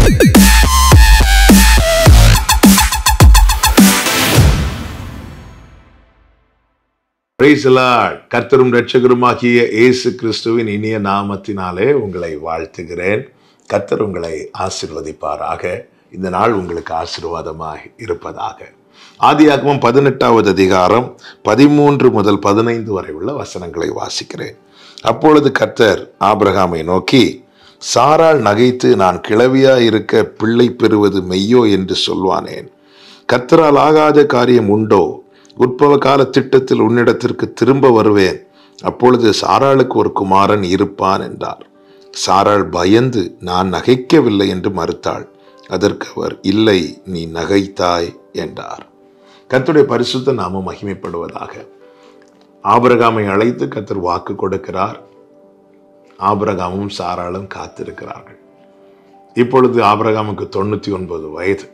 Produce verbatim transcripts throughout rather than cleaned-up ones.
கர்த்தரும் இரட்சகருமாகிய இயேசு கிறிஸ்துவின் இனிய நாமத்தினாலே உங்களை வாழ்த்துகிறேன். கர்த்தர் உங்களை ஆசீர்வதிப்பாராக. இந்த நாள் உங்களுக்கு ஆசீர்வாதமாக இருப்பதாக. ஆதியாகமம் பதினெட்டாவது அதிகாரம் பதிமூன்று முதல் பதினைந்து வரை உள்ள வசனங்களை வாசிக்கிறேன். அப்பொழுது கர்த்தர் ஆபிரகாமை நோக்கி, சாராள் நகைத்து நான் கிழவியா இருக்க பிள்ளை பெறுவது மெய்யோ என்று சொல்வானேன்? கர்த்தரால் ஆகாத காரியம் உண்டோ? உற்பவ கால திட்டத்தில் உன்னிடத்திற்கு திரும்ப வருவேன், அப்பொழுது சாராளுக்கு ஒரு குமாரன் இருப்பான் என்றார். சாராள் பயந்து நான் நகைக்கவில்லை என்று மறுத்தாள். அதற்கு அவர், இல்லை, நீ நகைத்தாய் என்றார். கர்த்தருடைய பரிசுத்த நாமம் மகிமைப்படுவதாக. ஆபிரகாமை அழைத்து கர்த்தர் வாக்கு கொடுக்கிறார். ஆபிரகாமும் சாராளும் காத்திருக்கிறார்கள். இப்பொழுது ஆபிரகாமுக்கு தொண்ணூத்தி ஒன்பது வயது,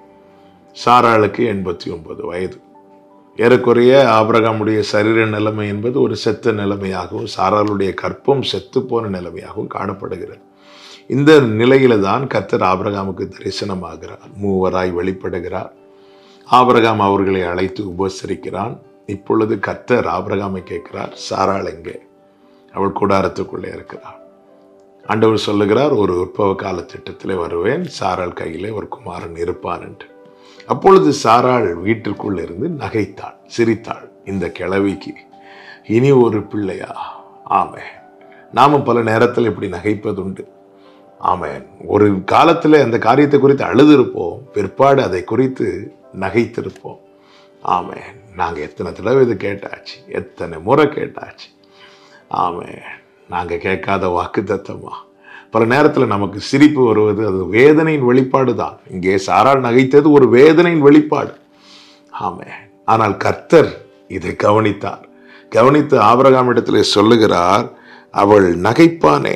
சாராளுக்கு எண்பத்தி ஒன்பது வயது. ஏறக்குறைய ஆபிரகாமுடைய சரீர நிலைமை என்பது ஒரு செத்த நிலைமையாகவும் சாராளுடைய கற்பம் செத்து போன நிலைமையாகவும் காணப்படுகிறது. இந்த நிலையில தான் கர்த்தர் ஆபிரகாமுக்கு தரிசனமாகிறார், மூவராய் வெளிப்படுகிறார். ஆபிரகாம் அவர்களை அழைத்து உபசரிக்கிறான். இப்பொழுது கர்த்தர் ஆபிரகாமை கேட்கிறார், சாராள் எங்கே? அவள் கூடாரத்துக்குள்ளே இருக்கிறார். ஆண்டவர் சொல்லுகிறார், ஒரு உற்பவ கால திட்டத்திலே வருவேன், சாராள் கையிலே ஒரு குமாரன் இருப்பான் என்று. அப்பொழுது சாராள் வீட்டிற்குள் இருந்து நகைத்தாள், சிரித்தாள். இந்த கிழவிக்கு இனி ஒரு பிள்ளையா? ஆமே, நாமும் பல நேரத்தில் இப்படி நகைப்பதுண்டு. ஆமேன். ஒரு காலத்தில் அந்த காரியத்தை குறித்து அழுதிருப்போம், பிற்பாடு அதை குறித்து நகைத்திருப்போம். ஆமேன். நாங்கள் எத்தனை தடவை இது கேட்டாச்சு, எத்தனை முறை கேட்டாச்சு. ஆமேன். நாங்கள் கேட்காத வாக்கு தத்தமா? பல நேரத்தில் நமக்கு சிரிப்பு வருவது அது வேதனையின் வெளிப்பாடு தான். இங்கே சாராள் நகைத்தது ஒரு வேதனையின் வெளிப்பாடு. ஆமே. ஆனால் கர்த்தர் இதை கவனித்தார். கவனித்து ஆபிரகாம் இடத்திலே சொல்லுகிறார், அவள் நகைப்பானே,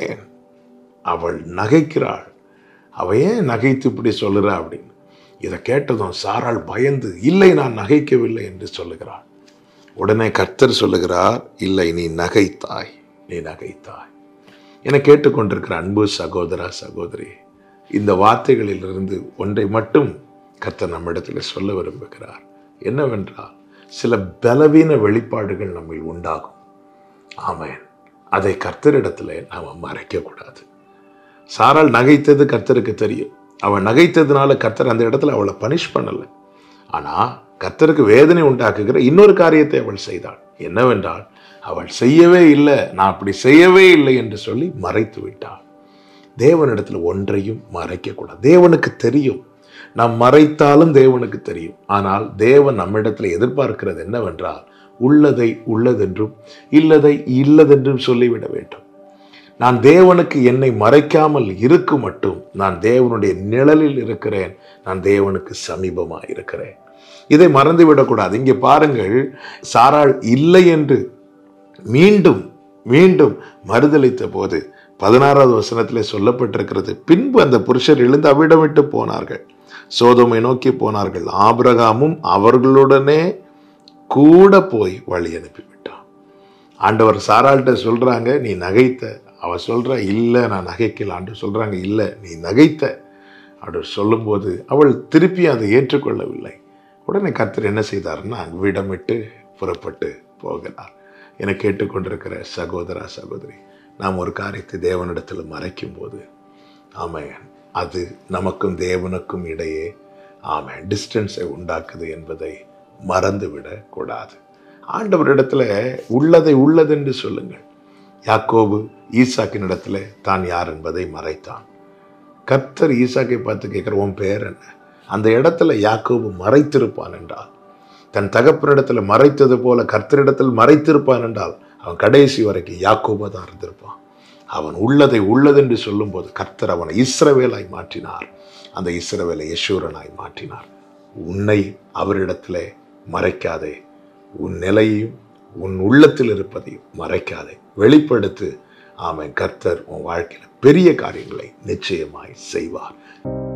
அவள் நகைக்கிறாள். அவ ஏன் நகைத்து இப்படி சொல்லுறா அப்படின்னு. இதை கேட்டதும் சாராள் பயந்து, இல்லை, நான் நகைக்கவில்லை என்று சொல்லுகிறாள். உடனே கர்த்தர் சொல்லுகிறார், இல்லை, நீ நகைத்தாய், நீ நகைத்தாய். என கேட்டுக்கொண்டிருக்கிற அன்பு சகோதரா சகோதரி, இந்த வார்த்தைகளிலிருந்து ஒன்றை மட்டும் கர்த்தர் நம்மிடத்தில் சொல்ல விரும்புகிறார். என்னவென்றால், சில பலவீன வெளிப்பாடுகள் நம்மில் உண்டாகும். ஆமென். அதை கர்த்தரிடத்துல நாம மறைக்க கூடாது. சாராள் நகைத்தது கர்த்தருக்கு தெரியும். அவள் நகைத்ததுனால கர்த்தர் அந்த இடத்துல அவளை பனிஷ் பண்ணல. ஆனா கர்த்தருக்கு வேதனை உண்டாக்குகிற இன்னொரு காரியத்தை அவள் செய்தாள். என்னவென்றால், அவள் செய்யவே இல்லை, நான் அப்படி செய்யவே இல்லை என்று சொல்லி மறைத்து விட்டாள். தேவனிடத்துல ஒன்றையும் மறைக்க கூடாது. தேவனுக்கு தெரியும், நாம் மறைத்தாலும் தேவனுக்கு தெரியும். ஆனால் தேவன் நம்மிடத்துல எதிர்பார்க்கிறது என்னவென்றால், உள்ளதை உள்ளதென்றும் இல்லதை இல்லதென்றும் சொல்லிவிட வேண்டும். நான் தேவனுக்கு என்னை மறைக்காமல் இருக்கும் மட்டும் நான் தேவனுடைய நிழலில் இருக்கிறேன், நான் தேவனுக்கு சமீபமா இருக்கிறேன். இதை மறந்துவிடக்கூடாது. இங்கே பாருங்கள், சாராள் இல்லை என்று மீண்டும் மீண்டும் மறுதளித்த போது பதினாறாவது வசனத்திலே சொல்லப்பட்டிருக்கிறது, பின்பு அந்த புருஷர் எழுந்து அவ்விடம் விட்டு போனார்கள், சோதோமை நோக்கி போனார்கள். ஆபிரகாமும் அவர்களுடனே கூட போய் வழி அனுப்பிவிட்டான். ஆண்டவர் சாராள்கிட்ட சொல்றாங்க, நீ நகைத்த. அவ சொல்ற, இல்லை, நான் நகைக்கல. ஆண்டவர் சொல்றாங்க, இல்லை, நீ நகைத்த. ஆண்டவர் சொல்லும்போது அவள் திருப்பி அதை ஏற்றுக்கொள்ளவில்லை. உடனே கர்த்தர் என்ன செய்தார்னா, அவ்விடம் விட்டு புறப்பட்டு போகிறார். என கேட்டுக்கொண்டிருக்கிற சகோதரா சகோதரி, நாம் ஒரு காரியத்தை தேவனிடத்தில் மறைக்கும் போது, ஆமென், அது நமக்கும் தேவனுக்கும் இடையே ஆமென் டிஸ்டன்ஸை உண்டாக்குது என்பதை மறந்துவிடக் கூடாது. ஆண்டவரிடத்துல உள்ளதை உள்ளதென்று சொல்லுங்கள். யாக்கோபு ஈசாக்கின் இடத்துல தான் யார் என்பதை மறைத்தான். கர்த்தர் ஈசாக்கை பார்த்து கேட்கிற, உன் பேர் என்ன? அந்த இடத்துல யாக்கோபு மறைத்திருப்பான் என்றால், தன் தகப்பனிடத்துல மறைத்தது போல கர்த்தரிடத்தில் மறைத்திருப்பான் என்றால், அவன் கடைசி வரைக்கும் யாக்கோபா தான் இருந்திருப்பான். அவன் உள்ளதை உள்ளதென்று சொல்லும் போது கர்த்தர் அவனை இஸ்ரவேலாய் மாற்றினார். அந்த இஸ்ரவேலை யெஷூரனாய் மாற்றினார். உன்னை அவரிடத்திலே மறைக்காதே. உன் நிலையையும் உன் உள்ளத்தில் இருப்பதையும் மறைக்காதே, வெளிப்படுத்து. ஆமென். கர்த்தர் உன் வாழ்க்கையில பெரிய காரியங்களை நிச்சயமாய் செய்வார்.